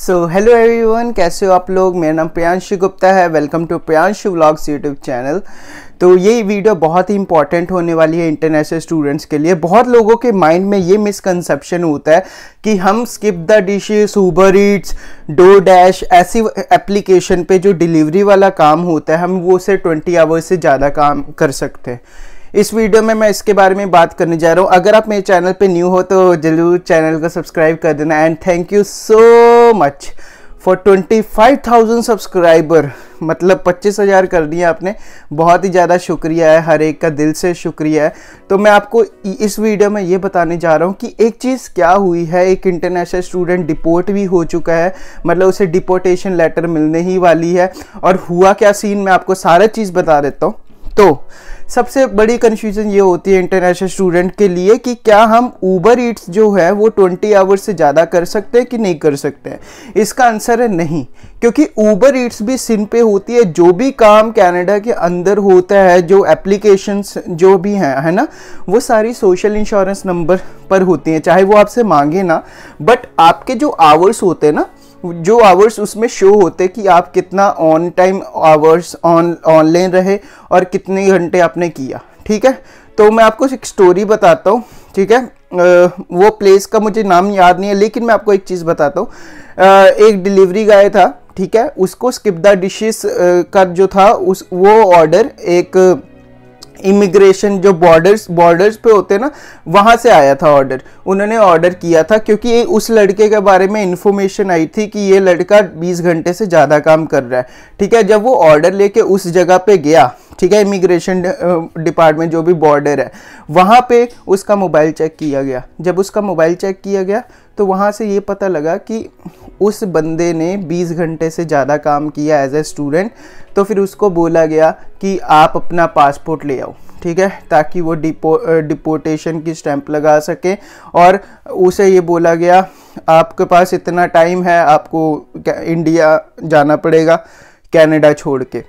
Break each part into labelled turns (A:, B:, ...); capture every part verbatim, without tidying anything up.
A: So hello everyone, कैसे हो आप लोग। मेरा नाम प्रियांशु गुप्ता है। Welcome to Priyanshu vlogs YouTube channel. तो ये वीडियो बहुत ही इंपॉर्टेंट होने वाली है इंटरनेशनल स्टूडेंट्स के लिए। बहुत लोगों के माइंड में ये मिसकंसेप्शन होता है कि हम Skip the Dishes, Uber Eats, Door Dash ऐसी एप्लीकेशन पे जो डिलीवरी वाला काम होता है हम वो से ट्वेंटी आवर्स से ज़्यादा काम कर सकते हैं। इस वीडियो में मैं इसके बारे में बात करने जा रहा हूँ। अगर आप मेरे चैनल पे न्यू हो तो जरूर चैनल को सब्सक्राइब कर देना। And thank you so much for twenty five thousand subscriber, मतलब पच्चीस हज़ार कर दिया आपने। बहुत ही ज़्यादा शुक्रिया है, हर एक का दिल से शुक्रिया है। तो मैं आपको इस वीडियो में ये बताने जा रहा हूँ कि एक चीज़ क्या हुई है। एक इंटरनेशनल स्टूडेंट डिपोर्ट भी हो चुका है, मतलब उसे डिपोर्टेशन लेटर मिलने ही वाली है। और हुआ क्या सीन, मैं आपको सारा चीज़ बता देता हूँ। तो सबसे बड़ी कन्फ्यूजन ये होती है इंटरनेशनल स्टूडेंट के लिए कि क्या हम ऊबर ईट्स जो है वो ट्वेंटी आवर्स से ज़्यादा कर सकते हैं कि नहीं कर सकते हैं। इसका आंसर है नहीं, क्योंकि ऊबर ईट्स भी सिन पे होती है। जो भी काम कनाडा के अंदर होता है, जो एप्लीकेशंस जो भी हैं, है ना, वो सारी सोशल इंश्योरेंस नंबर पर होती हैं। चाहे वो आपसे मांगे ना, बट आपके जो आवर्स होते हैं ना, जो आवर्स उसमें शो होते कि आप कितना on time hours on online रहे और कितने घंटे आपने किया। ठीक है, तो मैं आपको एक स्टोरी बताता हूँ। ठीक है, आ, वो प्लेस का मुझे नाम याद नहीं है, लेकिन मैं आपको एक चीज़ बताता हूँ। एक डिलीवरी गाय था, ठीक है, उसको स्किप द डिशेस का जो था उस वो ऑर्डर एक इमिग्रेशन जो बॉर्डर्स बॉर्डर्स पे होते हैं ना, वहाँ से आया था ऑर्डर। उन्होंने ऑर्डर किया था क्योंकि उस लड़के के बारे में इंफॉर्मेशन आई थी कि ये लड़का बीस घंटे से ज़्यादा काम कर रहा है। ठीक है, जब वो ऑर्डर लेके उस जगह पे गया, ठीक है, इमिग्रेशन डिपार्टमेंट जो भी बॉर्डर है, वहाँ पे उसका मोबाइल चेक किया गया। जब उसका मोबाइल चेक किया गया तो वहाँ से ये पता लगा कि उस बंदे ने बीस घंटे से ज़्यादा काम किया एज ए स्टूडेंट। तो फिर उसको बोला गया कि आप अपना पासपोर्ट ले आओ, ठीक है, ताकि वो डिपो डिपोर्टेशन की स्टैंप लगा सके। और उसे ये बोला गया आपके पास इतना टाइम है, आपको इंडिया जाना पड़ेगा कनाडा छोड़ के।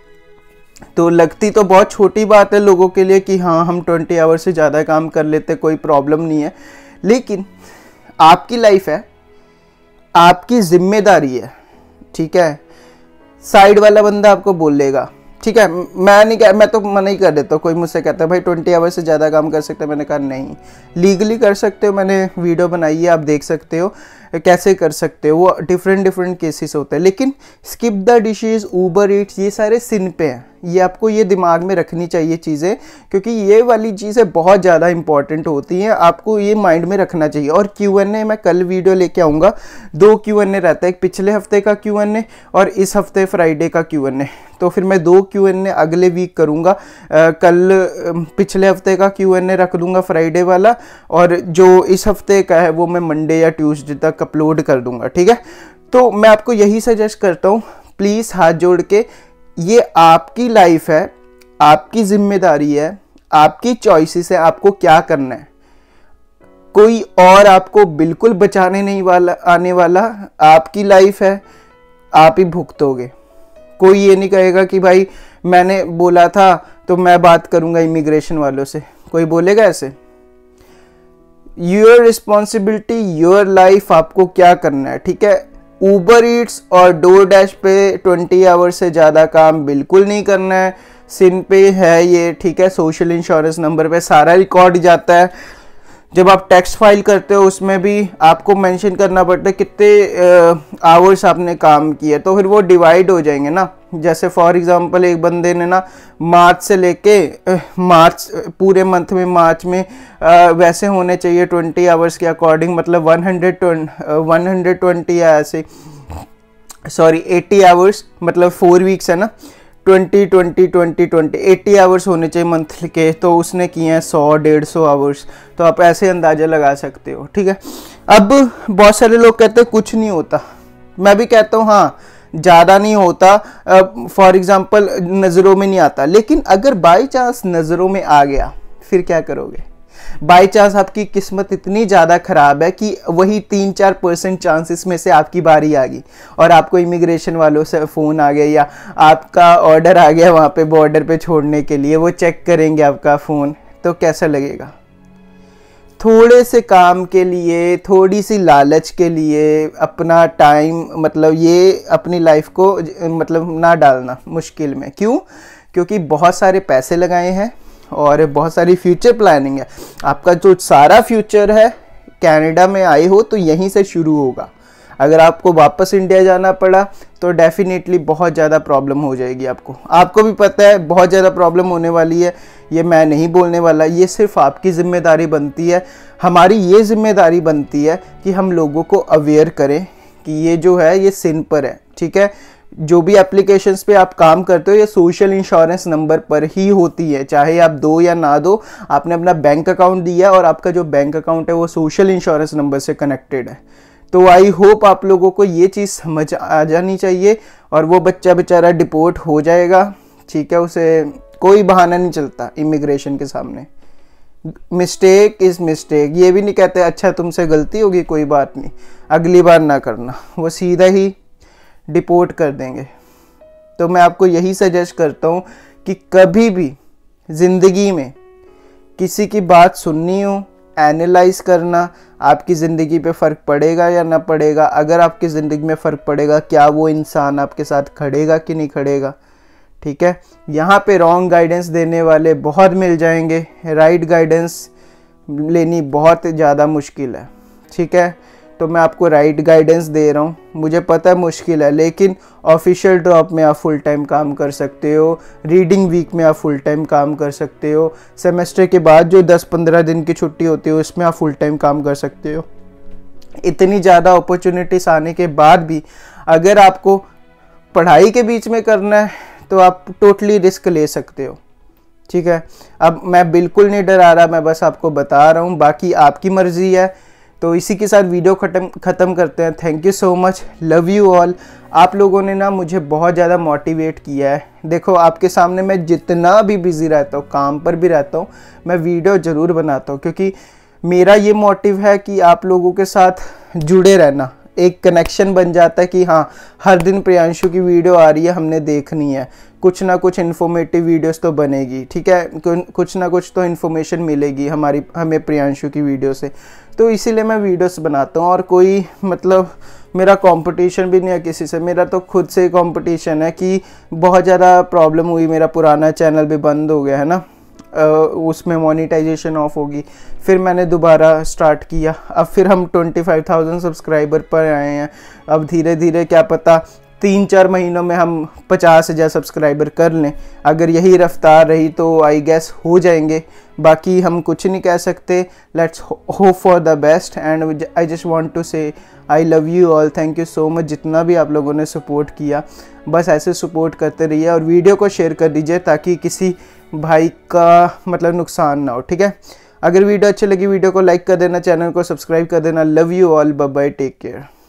A: तो लगती तो बहुत छोटी बात है लोगों के लिए कि हाँ हम ट्वेंटी आवर से ज़्यादा काम कर लेते, कोई प्रॉब्लम नहीं है, लेकिन आपकी लाइफ है, आपकी जिम्मेदारी है। ठीक है, साइड वाला बंदा आपको बोलेगा, ठीक है, मैं नहीं कह मैं तो मना ही कर देता हूँ। कोई मुझसे कहता है भाई ट्वेंटी आवर्स से ज़्यादा काम कर सकते हैं, मैंने कहा नहीं, लीगली कर सकते हो। मैंने वीडियो बनाई है, आप देख सकते हो कैसे कर सकते हो। वो डिफरेंट डिफरेंट केसेस होते हैं। लेकिन Skip the Dishes, Uber Eats, ये सारे सिन पे हैं। ये आपको ये दिमाग में रखनी चाहिए चीज़ें, क्योंकि ये वाली चीज़ें बहुत ज़्यादा इंपॉर्टेंट होती हैं। आपको ये माइंड में रखना चाहिए। और क्यू एन ए मैं कल वीडियो लेके आऊँगा। दो क्यू एन ए रहता है, एक पिछले हफ्ते का क्यू एन ए और इस हफ्ते फ्राइडे का क्यू एन ए। तो फिर मैं दो क्यू एन ए अगले वीक करूँगा। कल पिछले हफ्ते का क्यू एन ए रख दूँगा फ्राइडे वाला, और जो इस हफ्ते का है वो मैं मंडे या ट्यूसडे तक अपलोड कर दूँगा। ठीक है, तो मैं आपको यही सजेस्ट करता हूँ, प्लीज़ हाथ जोड़ के, ये आपकी लाइफ है, आपकी जिम्मेदारी है, आपकी चॉइसेस है, आपको क्या करना है। कोई और आपको बिल्कुल बचाने नहीं वाला आने वाला। आपकी लाइफ है, आप ही भुगतोगे। कोई ये नहीं कहेगा कि भाई मैंने बोला था तो मैं बात करूंगा इमिग्रेशन वालों से, कोई बोलेगा ऐसे। योर रिस्पॉन्सिबिलिटी, योर लाइफ, आपको क्या करना है। ठीक है, ऊबर ईट्स और डोर डैश पे ट्वेंटी आवर्स से ज़्यादा काम बिल्कुल नहीं करना है। सिन पे है ये, ठीक है, सोशल इंश्योरेंस नंबर पे सारा रिकॉर्ड जाता है। जब आप टैक्स फाइल करते हो उसमें भी आपको मेंशन करना पड़ता है कितने आवर्स आपने काम किए, तो फिर वो डिवाइड हो जाएंगे ना। जैसे फॉर एग्जांपल एक बंदे ने ना मार्च से लेके मार्च, पूरे मंथ में मार्च में आ, वैसे होने चाहिए ट्वेंटी आवर्स के अकॉर्डिंग, मतलब one hundred one hundred twenty या ऐसे, सॉरी एट्टी आवर्स, मतलब फोर वीक्स है ना, twenty twenty twenty twenty eighty hours होने चाहिए मंथली के। तो उसने किए हैं सौ डेढ़ सौ आवर्स। तो आप ऐसे अंदाज़ा लगा सकते हो। ठीक है, अब बहुत सारे लोग कहते हैं कुछ नहीं होता। मैं भी कहता हूँ हाँ, ज़्यादा नहीं होता, फॉर एग्जांपल नज़रों में नहीं आता। लेकिन अगर बाई चांस नज़रों में आ गया फिर क्या करोगे। बाई चांस आपकी किस्मत इतनी ज़्यादा ख़राब है कि वही तीन चार परसेंट चांसेस में से आपकी बारी आ गई और आपको इमिग्रेशन वालों से फ़ोन आ गया या आपका ऑर्डर आ गया वहाँ पे बॉर्डर पे छोड़ने के लिए, वो चेक करेंगे आपका फ़ोन, तो कैसा लगेगा। थोड़े से काम के लिए, थोड़ी सी लालच के लिए अपना टाइम मतलब ये अपनी लाइफ को मतलब ना डालना मुश्किल में। क्यों? क्योंकि बहुत सारे पैसे लगाए हैं और बहुत सारी फ्यूचर प्लानिंग है। आपका जो सारा फ्यूचर है, कनाडा में आए हो तो यहीं से शुरू होगा। अगर आपको वापस इंडिया जाना पड़ा तो डेफिनेटली बहुत ज़्यादा प्रॉब्लम हो जाएगी आपको। आपको भी पता है बहुत ज़्यादा प्रॉब्लम होने वाली है, ये मैं नहीं बोलने वाला, ये सिर्फ आपकी ज़िम्मेदारी बनती है। हमारी ये ज़िम्मेदारी बनती है कि हम लोगों को अवेयर करें कि ये जो है ये सिन पर है, ठीक है। जो भी एप्लीकेशंस पे आप काम करते हो ये सोशल इंश्योरेंस नंबर पर ही होती है, चाहे आप दो या ना दो। आपने अपना बैंक अकाउंट दिया और आपका जो बैंक अकाउंट है वो सोशल इंश्योरेंस नंबर से कनेक्टेड है। तो आई होप आप लोगों को ये चीज़ समझ आ जानी चाहिए। और वो बच्चा बेचारा डिपोर्ट हो जाएगा, ठीक है, उसे कोई बहाना नहीं चलता इमिग्रेशन के सामने। मिस्टेक इज़ मिस्टेक, ये भी नहीं कहते अच्छा तुमसे गलती होगी कोई बात नहीं अगली बार ना करना, वो सीधा ही डिपोर्ट कर देंगे। तो मैं आपको यही सजेस्ट करता हूँ कि कभी भी ज़िंदगी में किसी की बात सुननी हो, एनालाइज करना, आपकी ज़िंदगी पे फ़र्क पड़ेगा या ना पड़ेगा। अगर आपकी ज़िंदगी में फ़र्क पड़ेगा, क्या वो इंसान आपके साथ खड़ेगा कि नहीं खड़ेगा, ठीक है। यहाँ पे रॉन्ग गाइडेंस देने वाले बहुत मिल जाएंगे, राइट गाइडेंस लेनी बहुत ज़्यादा मुश्किल है, ठीक है। तो मैं आपको राइट गाइडेंस दे रहा हूँ, मुझे पता है मुश्किल है, लेकिन ऑफिशियल ड्रॉप में आप फुल टाइम काम कर सकते हो, रीडिंग वीक में आप फुल टाइम काम कर सकते हो, सेमेस्टर के बाद जो दस पंद्रह दिन की छुट्टी होती है उसमें आप फुल टाइम काम कर सकते हो। इतनी ज़्यादा अपॉर्चुनिटीज़ आने के बाद भी अगर आपको पढ़ाई के बीच में करना है तो आप टोटली रिस्क ले सकते हो, ठीक है। अब मैं बिल्कुल नहीं डरा रहा, मैं बस आपको बता रहा हूँ, बाकी आपकी मर्ज़ी है। तो इसी के साथ वीडियो ख़त्म ख़त्म करते हैं। Thank you so much, love you all. आप लोगों ने ना मुझे बहुत ज़्यादा मोटिवेट किया है। देखो आपके सामने मैं जितना भी बिज़ी रहता हूँ, काम पर भी रहता हूँ, मैं वीडियो ज़रूर बनाता हूँ, क्योंकि मेरा ये मोटिव है कि आप लोगों के साथ जुड़े रहना। एक कनेक्शन बन जाता है कि हाँ हर दिन प्रियांशु की वीडियो आ रही है, हमने देखनी है, कुछ ना कुछ इन्फॉर्मेटिव वीडियोस तो बनेगी, ठीक है, कुछ ना कुछ तो इन्फॉर्मेशन मिलेगी हमारी हमें प्रियांशु की वीडियो से। तो इसीलिए मैं वीडियोस बनाता हूँ। और कोई मतलब मेरा कंपटीशन भी नहीं है किसी से, मेरा तो खुद से कंपटीशन है कि बहुत ज़्यादा प्रॉब्लम हुई, मेरा पुराना चैनल भी बंद हो गया है ना, उसमें मोनेटाइजेशन ऑफ होगी, फिर मैंने दोबारा स्टार्ट किया, अब फिर हम पच्चीस हज़ार सब्सक्राइबर पर आए हैं। अब धीरे धीरे क्या पता तीन चार महीनों में हम पचास हज़ार सब्सक्राइबर कर लें। अगर यही रफ्तार रही तो आई गेस हो जाएंगे, बाकी हम कुछ नहीं कह सकते। Let's hope for the best and I just want to say I love you all. Thank you so much जितना भी आप लोगों ने सपोर्ट किया, बस ऐसे सपोर्ट करते रहिए और वीडियो को शेयर कर दीजिए ताकि किसी भाई का मतलब नुकसान ना हो, ठीक है। अगर वीडियो अच्छी लगी वीडियो को लाइक कर देना, चैनल को सब्सक्राइब कर देना। Love you all, bye bye, take care.